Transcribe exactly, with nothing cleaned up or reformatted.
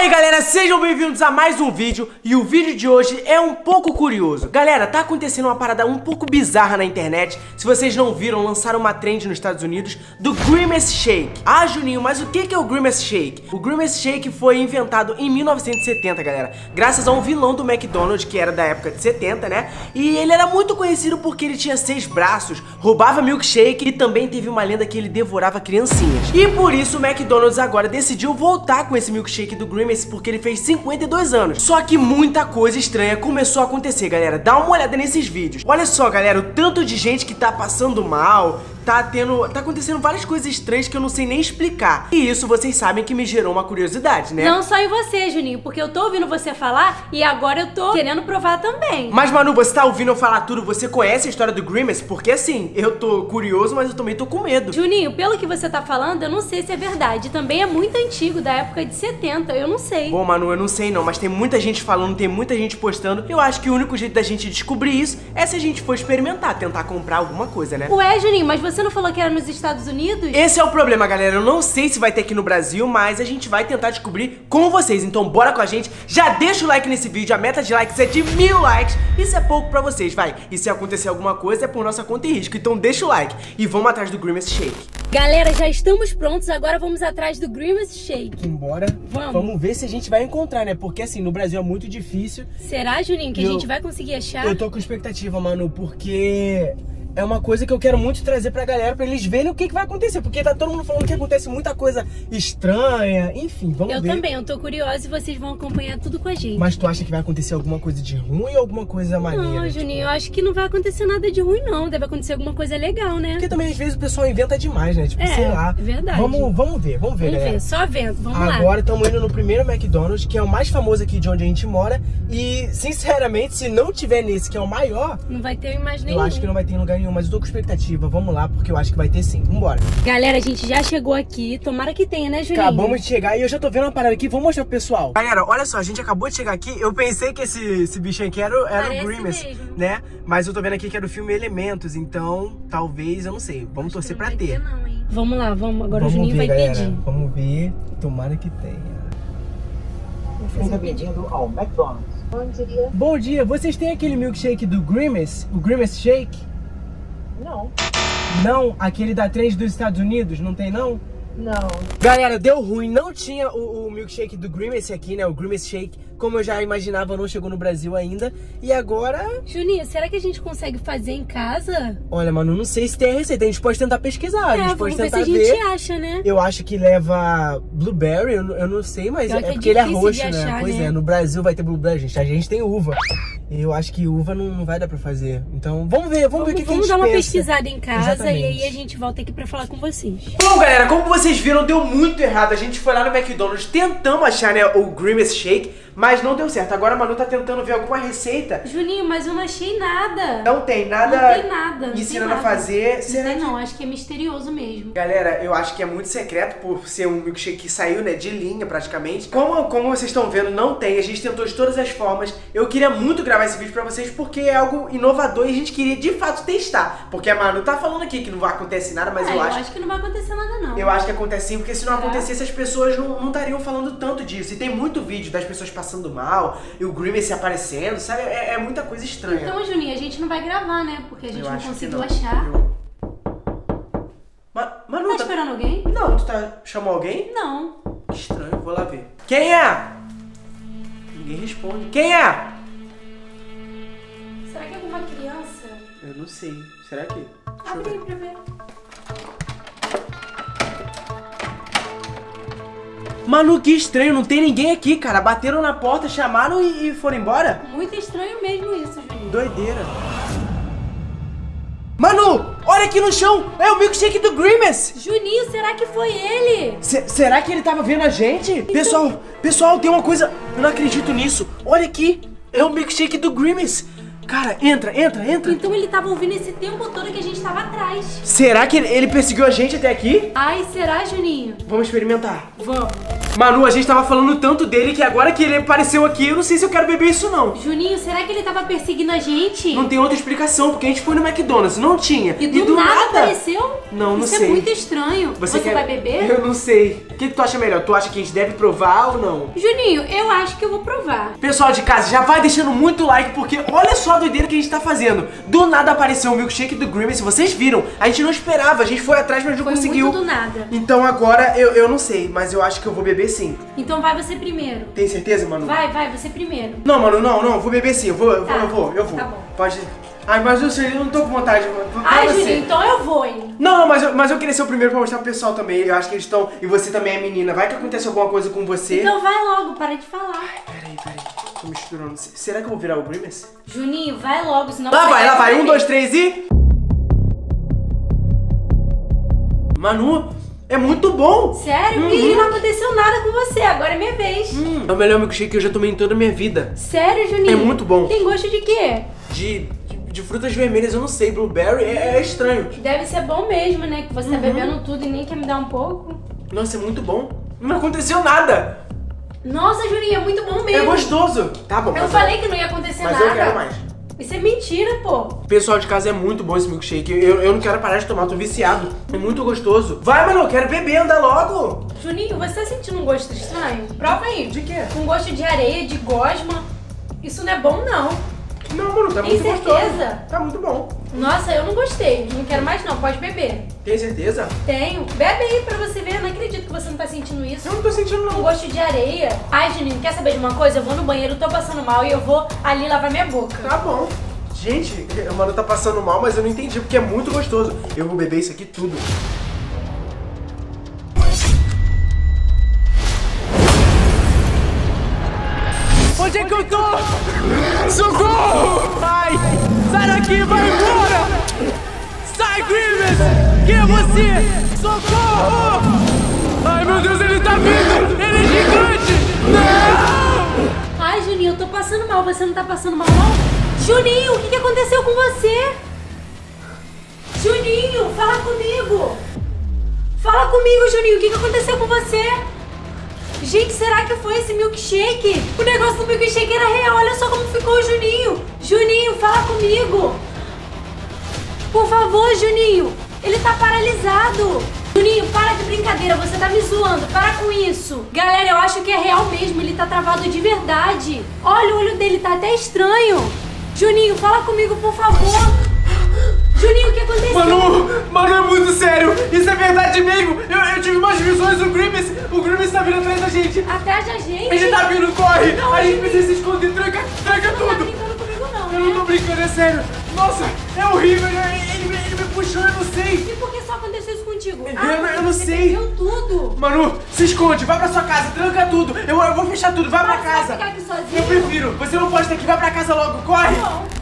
aí galera, sejam bem-vindos a mais um vídeo. E o vídeo de hoje é um pouco curioso. Galera, tá acontecendo uma parada um pouco bizarra na internet. Se vocês não viram, lançaram uma trend nos Estados Unidos do Grimace Shake. Ah, Juninho, mas o que é o Grimace Shake? O Grimace Shake foi inventado em mil novecentos e setenta, galera, graças a um vilão do McDonald's que era da época de setenta, né? E ele era muito conhecido porque ele tinha seis braços, roubava milkshake e também teve uma lenda que ele devorava criancinhas. E por isso o McDonald's agora decidiu voltar com esse milkshake do Grimace, porque ele fez cinquenta e dois anos. Só que muita coisa estranha começou a acontecer, galera. Dá uma olhada nesses vídeos. Olha só, galera, o tanto de gente que tá passando mal. Tá tendo, tá acontecendo várias coisas estranhas que eu não sei nem explicar. E isso vocês sabem que me gerou uma curiosidade, né? Não só em você, Juninho, porque eu tô ouvindo você falar e agora eu tô querendo provar também. Mas, Manu, você tá ouvindo eu falar tudo? Você conhece a história do Grimace? Porque assim, eu tô curioso, mas eu também tô com medo. Juninho, pelo que você tá falando, eu não sei se é verdade. Também é muito antigo, da época de setenta, eu não sei. Bom, Manu, eu não sei não, mas tem muita gente falando, tem muita gente postando. Eu acho que o único jeito da gente descobrir isso é se a gente for experimentar, tentar comprar alguma coisa, né? Ué, Juninho, mas você não falou que era nos Estados Unidos? Esse é o problema, galera. Eu não sei se vai ter aqui no Brasil, mas a gente vai tentar descobrir com vocês. Então bora com a gente. Já deixa o like nesse vídeo. A meta de likes é de mil likes. Isso é pouco pra vocês, vai. E se acontecer alguma coisa é por nossa conta e risco. Então deixa o like e vamos atrás do Grimace Shake. Galera, já estamos prontos. Agora vamos atrás do Grimace Shake. Embora. Vamos. Vamos ver se a gente vai encontrar, né? Porque assim, no Brasil é muito difícil. Será, Juninho, que eu... a gente vai conseguir achar? Eu tô com expectativa, Manu, porque... é uma coisa que eu quero muito trazer pra galera, pra eles verem o que, que vai acontecer. Porque tá todo mundo falando que acontece muita coisa estranha. Enfim, vamos eu ver. Eu também, eu tô curiosa e vocês vão acompanhar tudo com a gente. Mas tu acha que vai acontecer alguma coisa de ruim ou alguma coisa maneira? Não, tipo... Juninho, eu acho que não vai acontecer nada de ruim, não. Deve acontecer alguma coisa legal, né? Porque também, às vezes, o pessoal inventa demais, né? Tipo, é, sei lá. É verdade. Vamos, vamos ver, vamos ver, Vamos galera. ver, só vendo, vamos Agora, lá. Agora estamos indo no primeiro McDonald's, que é o mais famoso aqui de onde a gente mora. E, sinceramente, se não tiver nesse, que é o maior... não vai ter mais nenhum. Eu acho que não vai ter em lugar nenhum, mas eu tô com expectativa. Vamos lá, porque eu acho que vai ter sim. Vambora. Galera, a gente já chegou aqui. Tomara que tenha, né, Juninho? Acabamos de chegar e eu já tô vendo uma parada aqui. Vou mostrar pro pessoal. Galera, olha só, a gente acabou de chegar aqui. Eu pensei que esse, esse bichinho aqui era, era o Grimace, mesmo, né? Mas eu tô vendo aqui que é do filme Elementos. Então, talvez, eu não sei. Vamos acho torcer pra ter. ter não, hein? Vamos lá, vamos. Agora vamos o Juninho ver, vai galera. pedir. Vamos ver. Tomara que tenha. Seja bem-vindo ao McDonald's. Bom dia. Bom dia. Vocês têm aquele milkshake do Grimace? O Grimace Shake? Não. Não? Aquele da trend dos Estados Unidos? Não tem, não? Não. Galera, deu ruim. Não tinha o, o milkshake do Grimace aqui, né? O Grimace Shake, como eu já imaginava, não chegou no Brasil ainda. E agora... Juninho, será que a gente consegue fazer em casa? Olha, mano, não sei se tem a receita. A gente pode tentar pesquisar. É, a gente pode vamos tentar ver se a gente ver. acha, né? Eu acho que leva blueberry, eu, eu não sei, mas Pior é que é porque ele é difícil roxo, de né? achar, Pois né? é, no Brasil vai ter blueberry, gente. A gente tem uva. Eu acho que uva não, não vai dar pra fazer. Então, vamos ver, vamos, Vamos, ver o que, vamos que a gente dar uma pensa. pesquisada em casa. Exatamente. E aí a gente volta aqui pra falar com vocês. Bom, galera, como vocês viram, deu muito errado. A gente foi lá no McDonald's, tentamos achar, né, o Grimace Shake, mas não deu certo. Agora a Manu tá tentando ver alguma receita. Juninho, mas eu não achei nada. Não tem nada. Não tem nada. Não ensinando tem nada. a fazer. Não Será sei que... não, acho que é misterioso mesmo. Galera, eu acho que é muito secreto por ser um milkshake que saiu, né, de linha praticamente. Como, como vocês estão vendo, não tem. A gente tentou de todas as formas. Eu queria muito gravar esse vídeo pra vocês porque é algo inovador e a gente queria de fato testar. Porque a Manu tá falando aqui que não vai acontecer nada, mas é, eu, eu acho... acho que não vai acontecer nada não. Eu acho que acontece sim, porque se não Será? acontecesse as pessoas não não estariam falando tanto disso. E tem muito vídeo das pessoas passando mal e o Grimace aparecendo, sabe? É, é muita coisa estranha. Então, Juninho, a gente não vai gravar, né? Porque a gente eu não acho conseguiu que não. achar. Eu... Ma Manu, Tá tá... esperando alguém? Não, tu tá... chamou alguém? Não. Que estranho, vou lá ver. Quem é? Ninguém responde. Quem é? Será que é alguma criança? Eu não sei. Será que? Deixa eu Abre aí ver. pra ver. Manu, que estranho, não tem ninguém aqui, cara. Bateram na porta, chamaram e, e foram embora? Muito estranho mesmo isso, Juninho. Doideira. Manu, olha aqui no chão. É o milkshake do Grimace. Juninho, será que foi ele? Se- será que ele tava vendo a gente? Pessoal, pessoal, tem uma coisa... Eu não acredito nisso. Olha aqui. É o milkshake do Grimace. Cara, entra, entra, entra. Então ele tava ouvindo esse tempo todo que a gente tava atrás. Será que ele, ele perseguiu a gente até aqui? Ai, será, Juninho? Vamos experimentar. Vamos. Manu, a gente tava falando tanto dele que agora que ele apareceu aqui, eu não sei se eu quero beber isso não. Juninho, será que ele tava perseguindo a gente? Não tem outra explicação, porque a gente foi no McDonald's, não tinha. E do, e do nada, nada apareceu? Não, não isso sei. Isso é muito estranho. Você, Você quer... vai beber? Eu não sei. O que, que tu acha melhor? Tu acha que a gente deve provar ou não? Juninho, eu acho que eu vou provar. Pessoal de casa, já vai deixando muito like, porque olha só a doideira que a gente tá fazendo. Do nada apareceu o milkshake do Grimace, vocês viram. A gente não esperava, a gente foi atrás, mas não foi conseguiu. Muito do nada. Então agora eu, eu não sei, mas eu acho que eu vou beber sim. Então vai você primeiro. Tem certeza, Manu? Vai, vai, você primeiro. Não, Manu, não, não, eu vou beber sim, eu vou, eu tá. vou, eu vou, eu vou. Tá bom. Pode... Ai, mas eu sei, eu não tô com vontade. Ai, você. Juninho, então eu vou, hein? Não, não, mas eu, mas eu queria ser o primeiro pra mostrar pro pessoal também. Eu acho que eles estão... E você também é menina. Vai que acontece alguma coisa com você. Então vai logo, para de falar. Ai, peraí, peraí. Tô misturando. Será que eu vou virar o Grimace? Juninho, vai logo, senão... Lá vai, lá vai. Um, dois, três e... Manu, é muito bom. Sério? Uhum. E não aconteceu nada com você. Agora é minha vez. Hum, é o melhor milkshake que eu já tomei em toda a minha vida. Sério, Juninho? É muito bom. Tem gosto de quê? De... de, de frutas vermelhas, eu não sei. Blueberry é, é estranho. Deve ser bom mesmo, né? Que você tá Uhum. bebendo tudo e nem quer me dar um pouco. Nossa, é muito bom. Não aconteceu nada. Nossa, Juninho, é muito bom mesmo. É gostoso. Tá bom. Eu mas falei que não ia acontecer mas nada. eu quero mais. Isso é mentira, pô. Pessoal de casa, é muito bom esse milkshake. Eu, eu não quero parar de tomar, tô viciado. É muito gostoso. Vai, mano, eu quero beber, anda logo. Juninho, você tá sentindo um gosto estranho? Prova aí. De quê? Um gosto de areia, de gosma. Isso não é bom, não. Não, mano, tá Tem muito certeza? gostoso. Tá muito bom. Nossa, eu não gostei. Não quero mais, não. Pode beber. Tem certeza? Tenho. Bebe aí pra você ver. Eu não acredito que você não tá sentindo isso. Eu não tô sentindo, Um não. gosto de areia. Ai, Juninho, quer saber de uma coisa? Eu vou no banheiro, tô passando mal e eu vou ali lavar minha boca. Tá bom. Gente, o mano tá passando mal, mas eu não entendi, porque é muito gostoso. Eu vou beber isso aqui tudo. Onde é que eu tô? Socorro! Ai, sai daqui, vai embora! Sai, Grimace! Quem é você? Socorro! Ai, meu Deus, ele tá vindo! Ele é gigante! Não! Ai, Juninho, eu tô passando mal. Você não tá passando mal, não? Juninho, o que, que aconteceu com você? Juninho, fala comigo! Fala comigo, Juninho, o que, que aconteceu com você? Gente, será que foi esse milkshake? O negócio do milkshake era real, olha só como ficou o Juninho. Juninho, fala comigo. Por favor, Juninho, ele tá paralisado. Juninho, para de brincadeira, você tá me zoando, para com isso. Galera, eu acho que é real mesmo, ele tá travado de verdade. Olha, o olho dele tá até estranho. Juninho, fala comigo, por favor. Juninho, o que aconteceu? Manu, Manu, é muito sério. Isso é verdade mesmo. Eu, eu tive umas visões do Grimace. O Grimace tá vindo atrás da gente. Atrás da gente? Ele tá vindo, corre. Não, a gente Juninho. precisa se esconder. Tranca, tranca Você não tá tudo. brincando comigo não, Eu não tô né? brincando, é sério. Nossa, é horrível. Ele, ele, ele me puxou, eu não sei. E por que só aconteceu isso contigo? Eu- Ah, eu não você sei. perdeu tudo. Manu, se esconde. Vai pra sua casa, tranca tudo. Eu, eu vou fechar tudo. Vai pra Mas você vai casa. ficar aqui sozinho? Eu prefiro. Você não pode estar aqui. Vai pra casa logo, corre. Não.